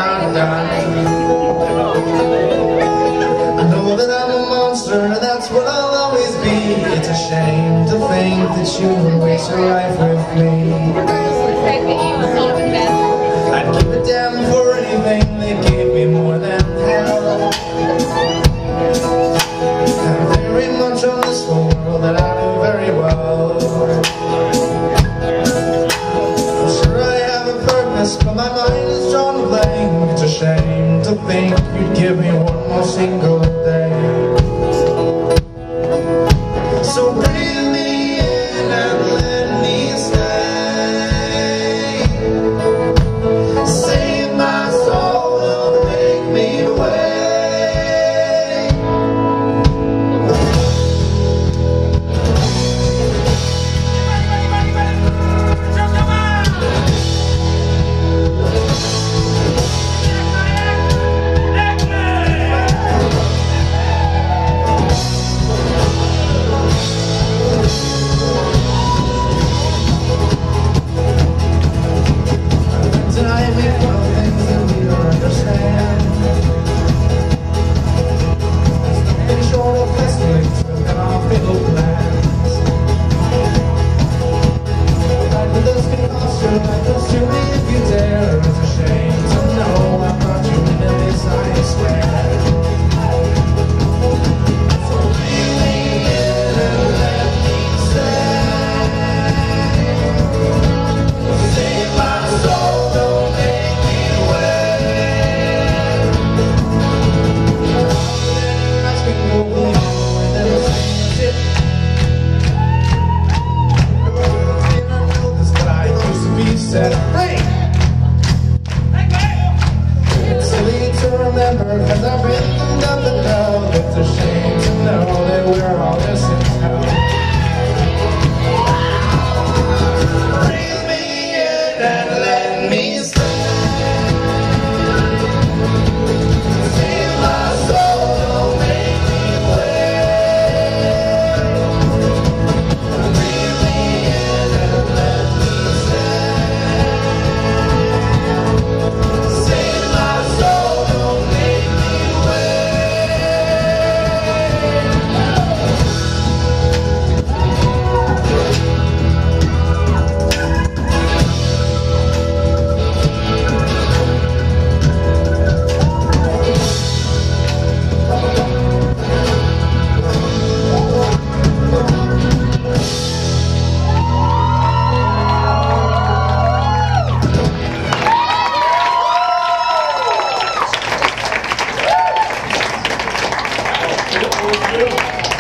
I know that I'm a monster, and that's what I'll always be. It's a shame to think that you would waste your life with me. I'd give a damn for anything that gave me more than hell. And very much on this world that I do very well. I'm sure I have a purpose, but my mind is drawn blank. It's a shame to think you'd give me one more single day. So